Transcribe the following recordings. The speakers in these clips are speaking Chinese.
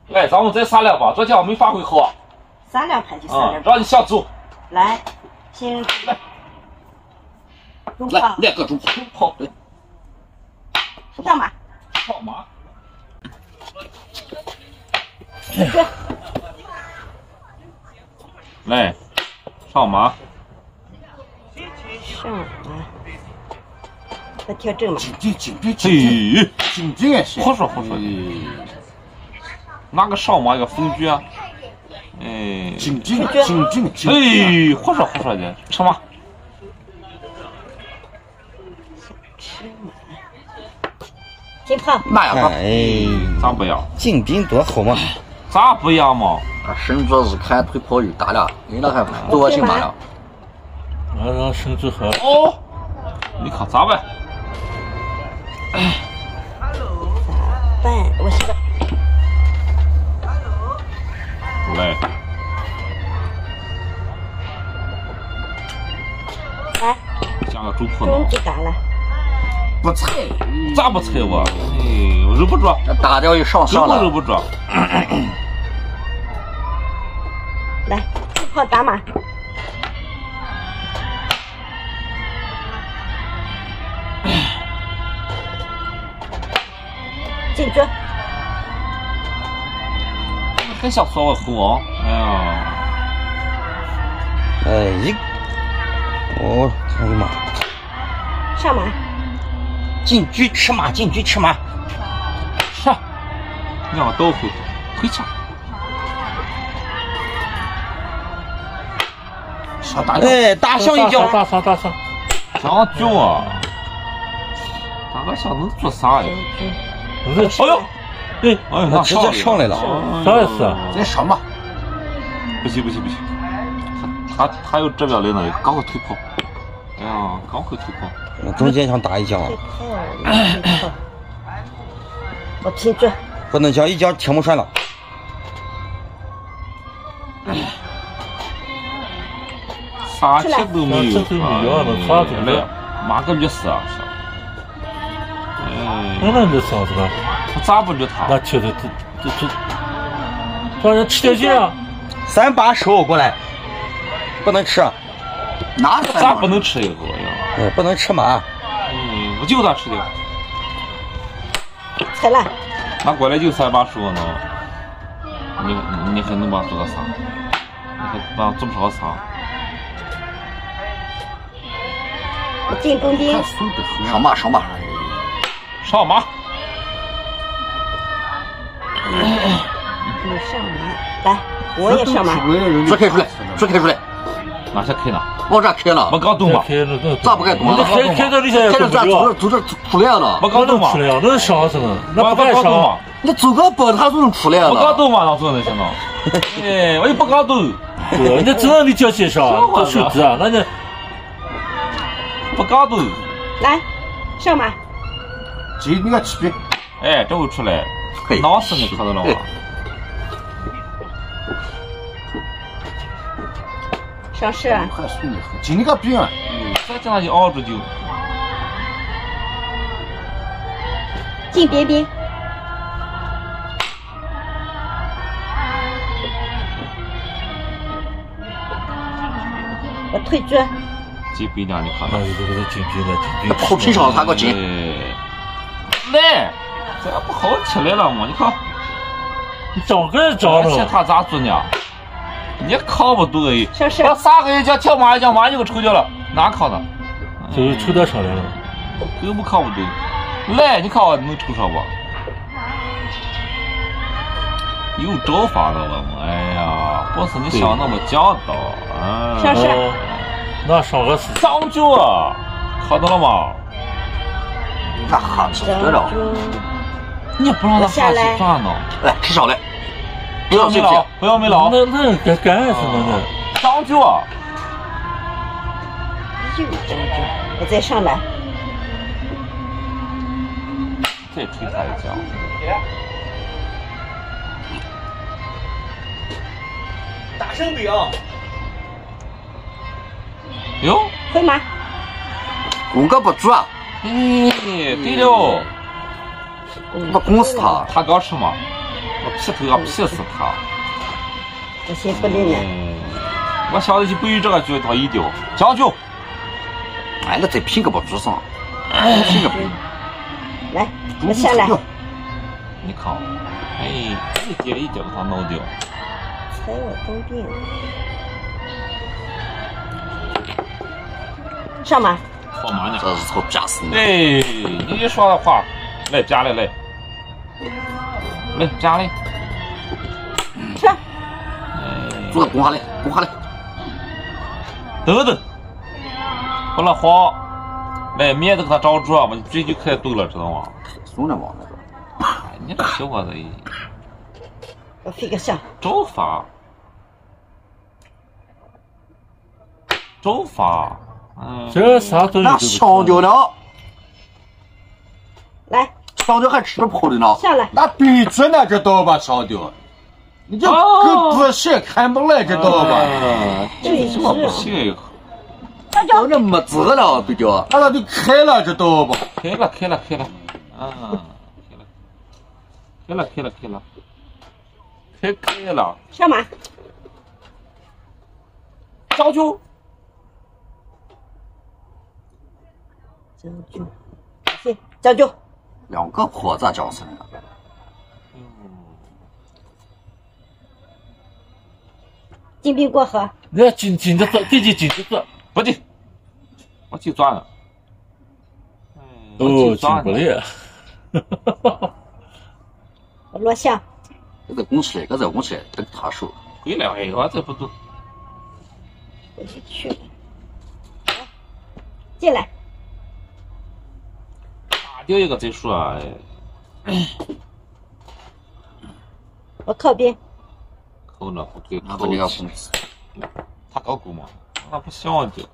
来，咱们再商量吧，昨天我没发挥好。 商量牌就商量。 让你下注。 来，先来， 来来个主炮，对。 上马。 上马。 对。 来，上马。 上马。再调正马。 紧也行。好说。拿个上马一个风局啊。哎，紧，哎，好说的，吃马。 吃马。金炮。 那样吧。哎，咋不样？ 进兵多好嘛。 咋不一样嘛？ 神主是看腿跑鱼打了，人那还多行马了。 让神主喝。 哦，你看咋办？ 咋办？我是个。 来，加个主炮呢。 中就打了。 不踩， 咋不踩我？哎，我忍不住。 打掉一上了。 忍不住。 来，主炮打马。进捉。 还想说我猴王？哎呀！ 哎，哎呀妈！ 上马。 进车吃马，进车吃马。 上，让我倒回去。小大哎，大象一脚。 大象。 将军啊！大个象能做啥呀？哎呦！哎，那直接上来了， 啥意思啊？ 这什么？ 不行，他有这边来呢，赶快退炮！哎呀，赶快退炮！ 中间想打一将， 我听着， 不能将一将铁木栓了。 啥钱都没有， 来， 马个律师啊！ 那这嗓子呢？ 他咋不理他？ 那吃的让人吃点劲啊 ！3把手过来，不能吃。 哪咋不能吃一个呀？ 哎，不能吃马。 我就咋吃的。 踩了。 那过来就3把手呢？你还能把做个啥？你还把做不着啥？ 我进中兵。 上马。 上马。 你上马，来，我也上马。 说开出来。 哪些开呢？ 往这开了。 我刚动嘛。 咋不该动？ 开到里头也开到这走这出来了。 我刚动嘛。 那啥子呢？那不该上。 你走个包他就能出来了。 我刚动嘛，那做那行了。哎，我又不刚动。 对，那只能你脚接上，这手指啊，那你不刚动。 来，上马。 这你个起兵。 哎，这会出来。哪是你看到了吗？ 上市啊！ 进你个兵啊！ 再这样就熬住就。 进边边。我退追。 进边疆，你看看。 这个进军的进军。 后腿上他个进。 来，这不好起来了吗？你看。 你找个找着。他咋做呢？你扛不动哎！ 上市。 我3个一将跳马一将，马就给抽掉了，哪扛的？ 就是抽到上来了， 根本扛不动。来，你看我能抽上不？有招法的了嘛？哎呀，不是你想那么讲道啊！ 上市。 那上个是将军啊，看到了吗？ 那哈子得了。 你不让他下去转呢？ 来，吃上来。 不要没了，不要没了。 那干什么呢？ 将军啊！ 又将军，我再上来。 再吹他一将。 大生兵。 哟， 回马。 攻个不住啊！ 哎，对了， 不攻死他， 他刚吃嘛。 我劈头要劈死他。 这些不灵呢。 我晓得就不与这个局他一丢，将就。 哎，那再拼个把猪上，拼个不。 来，我下来。 你看，哎，一点一点把它弄掉。 踩我中病。上马。 放马呢？ 这是操憋死你！ 哎，你一说的话，来夹来来，来夹来。 是。 做攻下来，攻下来。 等等，不能慌，来免得给他找住，我嘴就开抖了，知道吗？ 怂着嘛那个。 哎，你这小伙子， 我飞个下。 招法，招法， 这啥东西那香蕉呢？ 来， 香蕉还吃泡的呢。 下来。 那对着呢，知道吧？香蕉，你这跟不是看不来，知道吧？ 对这么不行， 香蕉没籽了，对叫。 那就开了，知道吧？ 开了，开了， 上马。 将就。 将就，行，将就。 两个婆子叫死人了。 金币过河。 你要紧着做，自己紧着做。 不进，我去钻了。 哦，进不了。 我落象。 这在拱起来，这在拱起来，等他手。 回来，哎，我这不走。 我就去了。进来。 打掉一个再说，哎。 我靠边。 扣着不对， 那不你要控制。 他搞狗嘛，那不想的。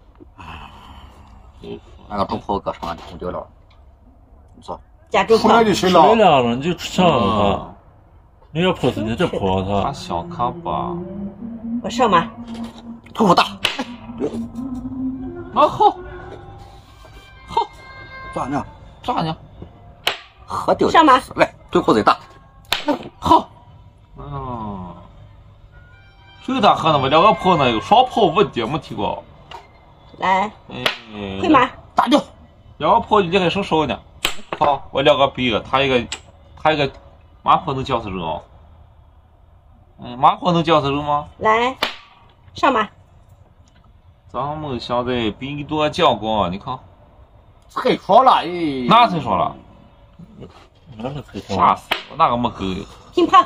那个中炮搁上就丢了。你说。 加中炮。 出来就行出来了。 了，你就抢了他。你要跑死你再跑他。 他想看吧。 我上马。 头发大。 啊好，好， 咋呢？ 咋呢？ 喝掉。 上马。 来，头炮再大。 好。谁他喝那么两个炮呢？有双炮问题没提过。 来。 哎。 回马。 打掉。 两个炮你还剩少呢。好，我两个比一个，他一个，马炮能叫死人哦。马炮能叫死人吗？ 来，上马。 咱们现在比多将官，你看。 太爽了，哎。 哪才说了？ 哪个太爽？ 吓死我，那个没够。 听炮。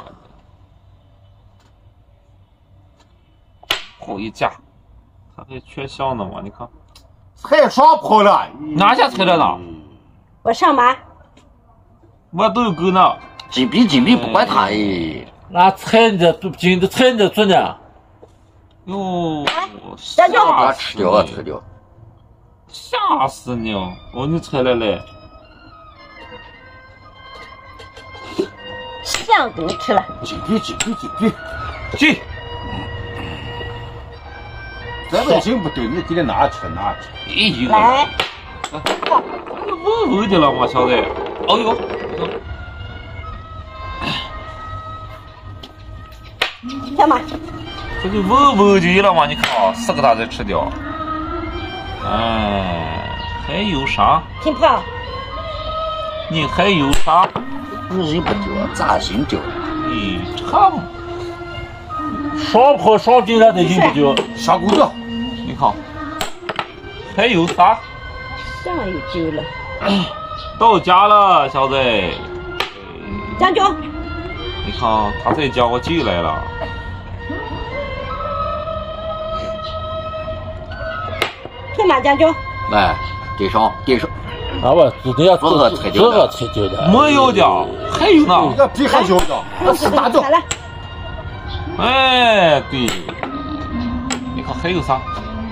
炮一架，他还缺项呢嘛？你看。 太爽跑了。 哪下踩着呢？ 我上马。 我都有够呢。 紧逼不管他哎。 那踩你的紧的踩你的做呢？ 哟， 将就。 把它吃掉啊，吃掉。 吓死你哦！哦，你踩来来。 象给你吃了。 紧逼。 进。 咱们行不对，你给他拿去。 一个。 来。 稳的了嘛，小子。哦呦。 上马。 这就稳就了嘛，你看4个大再吃掉。还有啥？ 听炮。 你还有啥？ 人不丢，咋心丢？ 你唱。 双跑双进来的人不丢。 上钩子。 你看。还有啥？ 象又丢了。 到家了，小子。 将就。 你看他再叫我进来了。 听马将就。 来，对上。 啊不，指定要这个才丢的。 没有的，还有呢。 这皮还有的，那是大的。 哎，对。你看还有啥？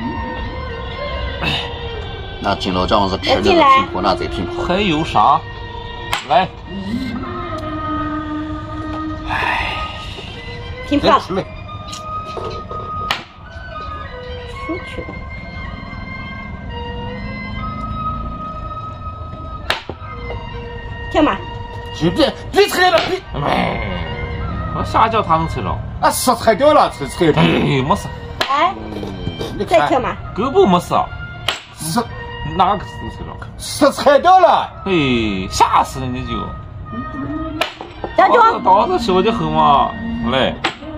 那金老丈是吃那个拼破，那再拼破。 还有啥？来。 拼炮。 出来。 出去了。听马。 别踩了，别。 下脚他能踩着？ 啊，是踩掉了，踩哎，没事， 来， 你看再跳嘛。 胳膊没事， 是哪个能踩着？ 是踩掉了。 哎，吓死人家就。 将军， 刀子小的很嘛，来，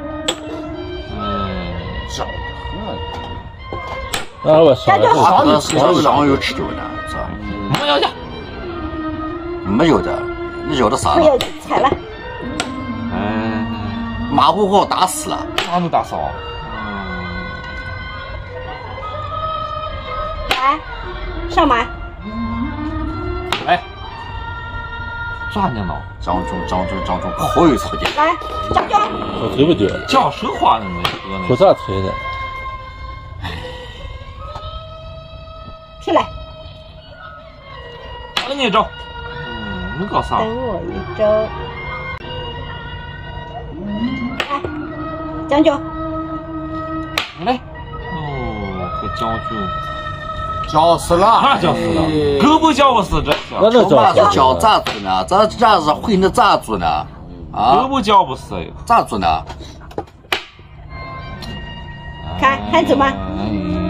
小的那我想将军， 他这是上有吃肉的，是吧？ 没有的， 没有的，你要的啥不？要踩了。 马虎虎打死了。 哪能打扫？ 来，上马。 来，抓你呢？ 张忠，可有操劲！ 来，将军， 我推不掉， 叫实话呢，那哥不咋推的。 起来， 等你找。你搞啥？ 等我一周。来，将军， 来。哦，这将军。 绞死了， 那叫死了，胳膊绞不死这。 那能妈叫的脚咋做呢？这是会那咋做呢？啊胳，膊绞不死呀。 咋做呢？ 看还走吗？ 哎